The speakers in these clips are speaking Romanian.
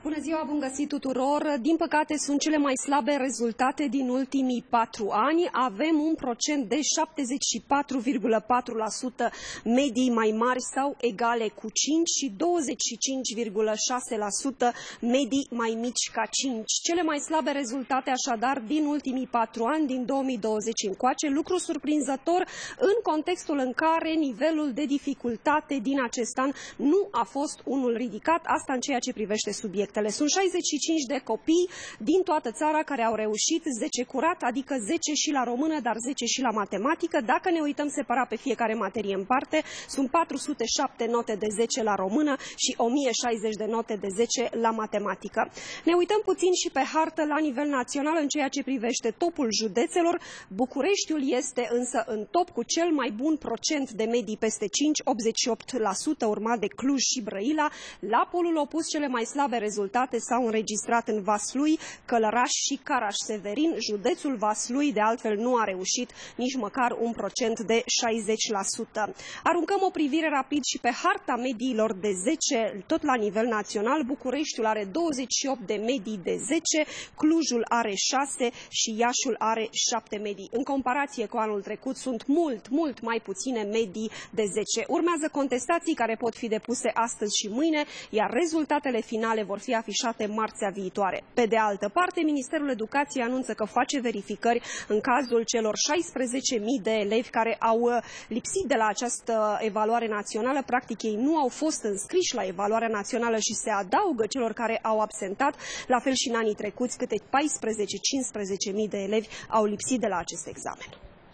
Bună ziua, bun găsit tuturor! Din păcate sunt cele mai slabe rezultate din ultimii 4 ani. Avem un procent de 74,4% medii mai mari sau egale cu 5 și 25,6% medii mai mici ca 5. Cele mai slabe rezultate așadar din ultimii 4 ani, din 2020 încoace, lucru surprinzător în contextul în care nivelul de dificultate din acest an nu a fost unul ridicat, asta în ceea ce privește subiectele. Sunt 65 de copii din toată țara care au reușit 10 curat, adică 10 și la română, dar 10 și la matematică. Dacă ne uităm separat pe fiecare materie în parte, sunt 407 note de 10 la română și 1060 de note de 10 la matematică. Ne uităm puțin și pe hartă la nivel național în ceea ce privește topul județelor. Bucureștiul este însă în top cu cel mai bun procent de medii peste 5, 88%, urmat de Cluj și Brăila. La polul opus, cele mai slabe rezultate s-au înregistrat în Vaslui, Călăraș și Caraș-Severin. Județul Vaslui, de altfel, nu a reușit nici măcar un procent de 60%. Aruncăm o privire rapid și pe harta mediilor de 10, tot la nivel național. Bucureștiul are 28 de medii de 10, Clujul are 6 și Iașul are 7 medii. În comparație cu anul trecut, sunt mult mai puține medii de 10. Urmează contestații care pot fi depuse astăzi și mâine, iar rezultatele finale vor fi afișate marțea viitoare. Pe de altă parte, Ministerul Educației anunță că face verificări în cazul celor 16.000 de elevi care au lipsit de la această evaluare națională. Practic, ei nu au fost înscriși la evaluarea națională și se adaugă celor care au absentat. La fel și în anii trecuți, câte 14-15.000 de elevi au lipsit de la acest examen.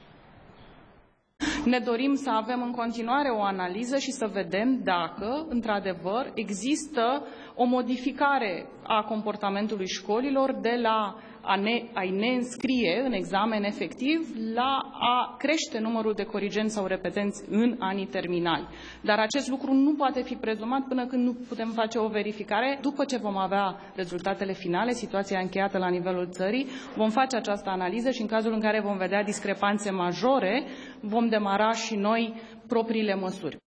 Ne dorim să avem în continuare o analiză și să vedem dacă, într-adevăr, există o modificare a comportamentului școlilor de la a-i neînscrie în examen efectiv la a crește numărul de corigenți sau repetenți în anii terminali. Dar acest lucru nu poate fi prezumat până când nu putem face o verificare. După ce vom avea rezultatele finale, situația încheiată la nivelul țării, vom face această analiză și în cazul în care vom vedea discrepanțe majore, vom demara și noi propriile măsuri.